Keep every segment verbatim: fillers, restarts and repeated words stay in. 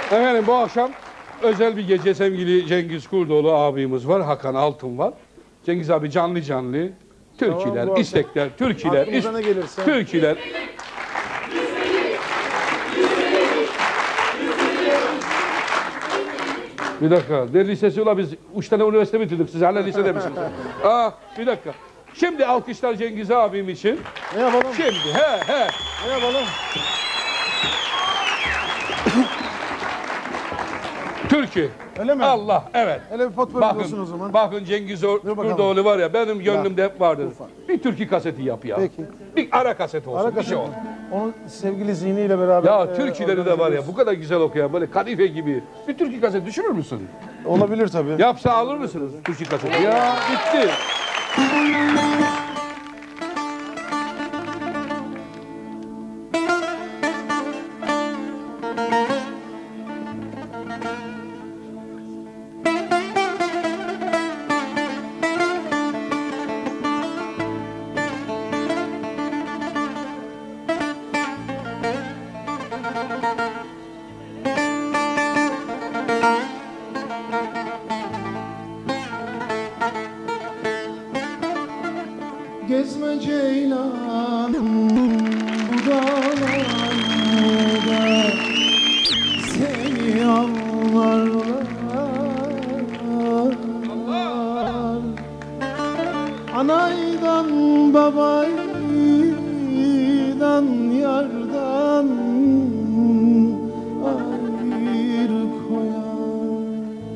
Efendim bu akşam özel bir gece, sevgili Cengiz Kurdoğlu abimiz var, Hakan Altun var. Cengiz abi canlı canlı türküler, Tamam, istekler, türküler, is ne gelirse. türküler. Bir dakika, ne lisesi ula, biz üç tane üniversite bitirdik, siz hala lisede misiniz? Aa, bir dakika. Şimdi alkışlar Cengiz abim için. Ne yapalım? Şimdi, he he. Ne yapalım? Türkü. Öyle mi? Allah, evet. Hele bir potpourri olsun o zaman. Bakın Cengiz bakalım. Kurdoğlu var ya, benim gönlümde hep vardır. Ufak. Bir türkü kaseti yap ya. Peki. Bir ara kaset olsun, Ara bir kaset. şey ol. Onu sevgili Zihni ile beraber... Ya e, türküleri de var ya, bu kadar güzel okuyan, böyle kadife gibi. Bir türkü kaset düşünür müsün? Olabilir tabii. Yapsa alır mısınız türkü kaseti? Ya bitti. Gezme ceylanım bu dağlarda, seni avlarlar. Anaydan babaydan yardan ayrı koyar.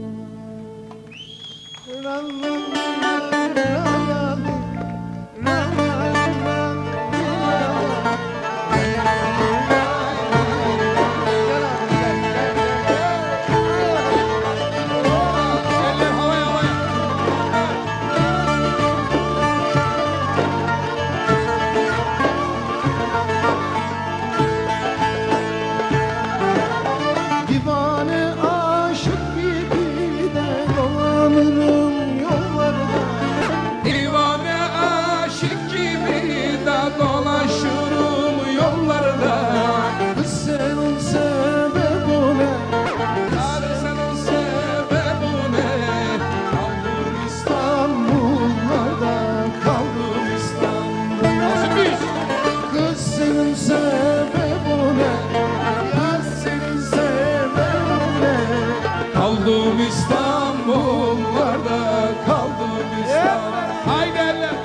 Divane aşık gibi de dolanırım yollarda. Divane aşık gibi de dolaşırım yollarda. Kız senin sebebin ne? Yar senin sebebin ne? Kaldım İstanbullarda kaldım İstanbul'da. Nasıl biz? Kız senin sebebin ne? Yar senin sebebin ne? Kaldım İstanbul'larda, kaldım İstanbul. Haydi eller.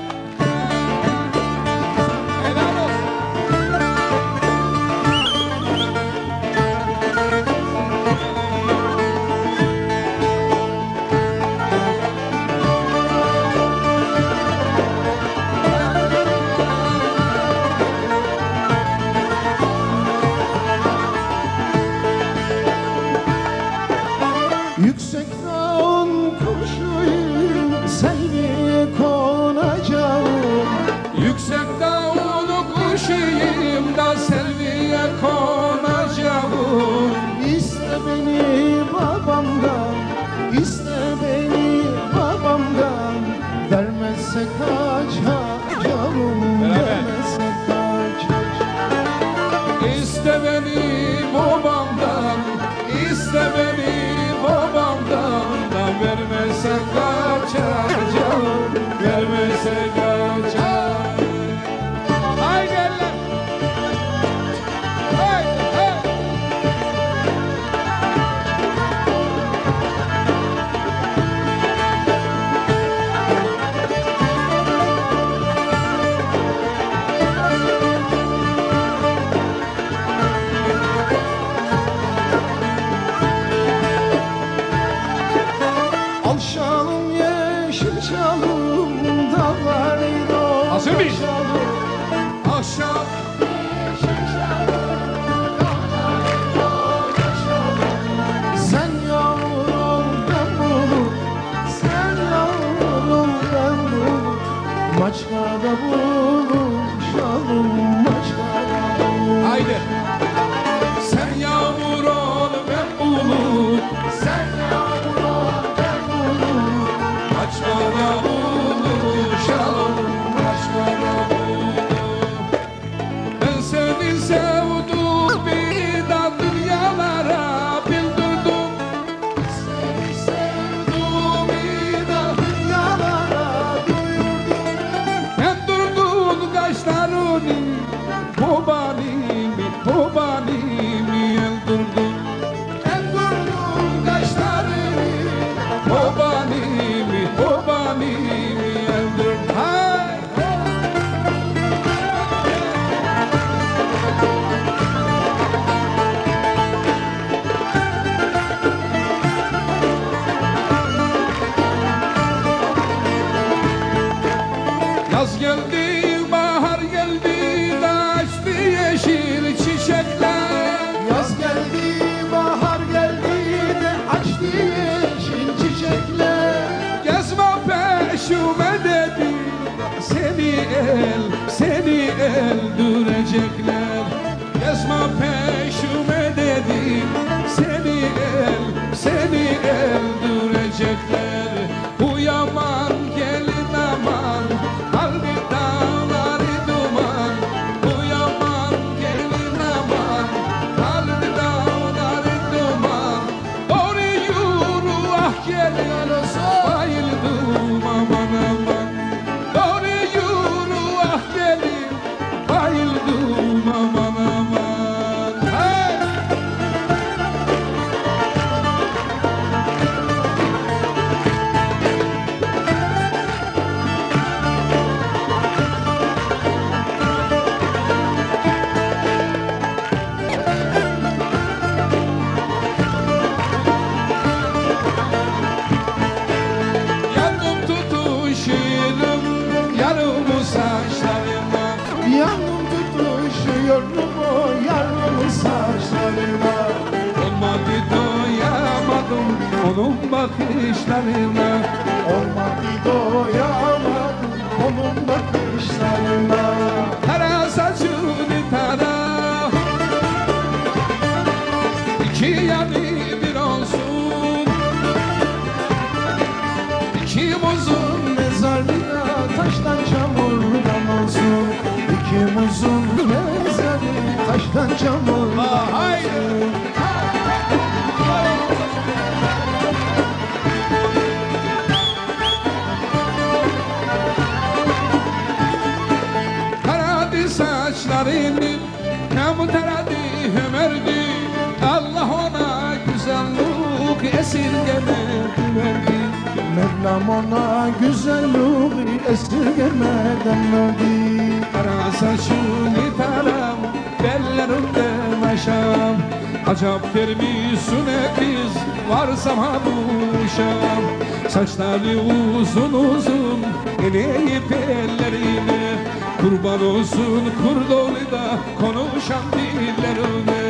Helal olsun. Yüksek dağın kuşuyum, selviye konacağım. Yüksek dağını kuşuyum da selviye konacağım. İste beni babamdan, iste beni babamdan. Vermezse kaçacağım, vermezse kaçacağım. İste beni babamdan, iste beni babamdan da vermese kaçacağım, vermese kaçacağım. Haydi eller. Haydi, haydi. Alşanın onun bakışlarına. Olmadı doyamadım onun bakışlarına. Tara saçını tara, İki yanı bir olsun, İki muzun Mezarlığa taştan çamurdan olsun. İki muzun mezarı taştan çamurdan Aa, haydi. olsun. Taradı saçlarını, hem taradı hem erdi. Allah ona güzellik esirgemedi verdi. Mevlam ona güzelliği esirgemeden verdi. Kara saçını taram, bellerimde maşam. Acap vermişsin kız, varsam ha bu uşağım. Saçları uzun uzun, eleyip ellerine. Kurban olsun kurdolida konuşan dillerine.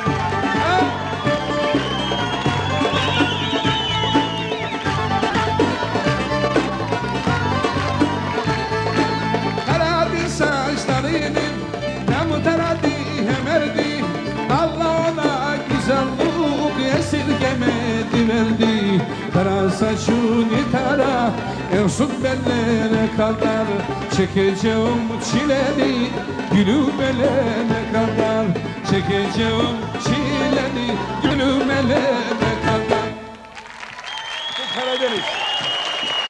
Taradı saçlarını, hem taradı hem erdi. Allah ona güzellik esirgemedi verdi. Kara saçını tara, Ersun bellere kadar. Çekeceğim çileni, gülüm elene kadar. Çekeceğim çileni, gülüm elene kadar. Bu Karadeniz.